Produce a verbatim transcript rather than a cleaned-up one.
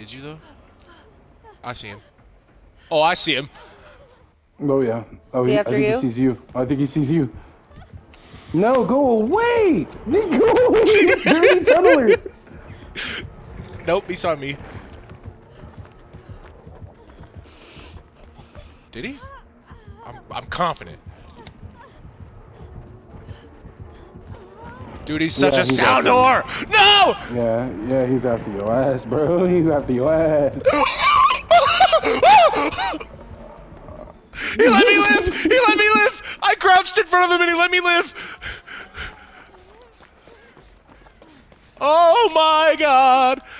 Did you though? I see him. Oh, I see him. Oh yeah. Oh, he, I think you? he sees you. I think he sees you. No, go away! Go away, dirty tunneler! Nope, he saw me. Did he? I'm I'm confident. Dude, he's such Yeah, a he's sound after whore! No! Yeah, yeah, he's after your ass, bro. He's after your ass. He let me live! He let me live! I crouched in front of him and he let me live! Oh my god!